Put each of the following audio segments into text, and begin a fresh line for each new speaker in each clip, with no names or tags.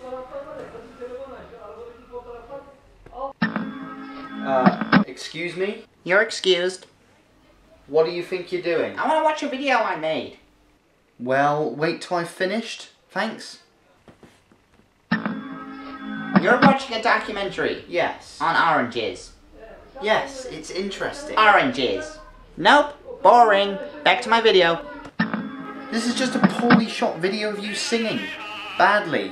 Excuse me?
You're excused.
What do you think you're doing?
I want to watch a video I made.
Well, wait till I've finished. Thanks.
You're watching a documentary
Yes.
on oranges.
Yes, it's interesting.
Oranges. Nope. Boring. Back to my video.
This is just a poorly shot video of you singing. Badly.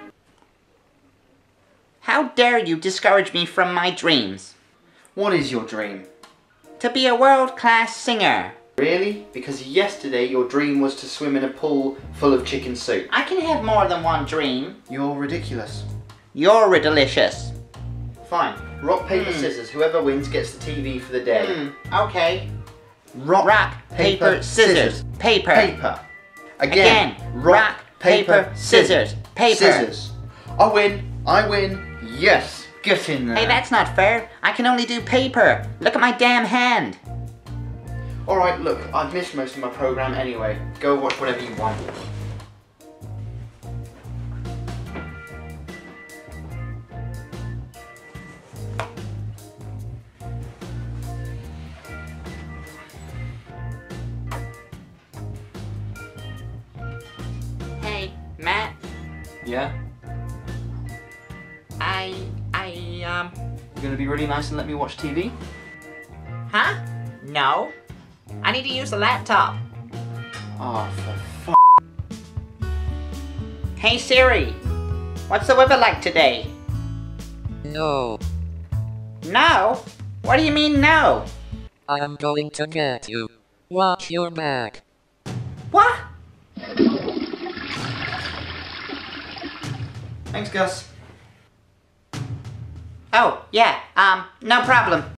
How dare you discourage me from my dreams?
What is your dream?
To be a world-class singer.
Really? Because yesterday your dream was to swim in a pool full of chicken soup.
I can have more than one dream.
You're ridiculous.
You're delicious.
Fine. Rock, paper, scissors. Whoever wins gets the TV for the day.
Okay.
Rock,
paper, scissors. Paper.
Paper. Again.
Rock, paper, scissors. Paper.
Scissors. I win. Yes. Get in there.
Hey, that's not fair. I can only do paper. Look at my damn hand.
Alright, look, I've missed most of my program anyway. Go watch whatever you want.
Hey, Matt.
Yeah? You gonna be really nice and let me watch TV?
Huh? No. I need to use the laptop.
Oh, for f***.
Hey Siri, what's the weather like today?
No.
No? What do you mean no?
I'm going to get you. Watch your back.
What?
Thanks, Gus.
Oh, yeah, no problem.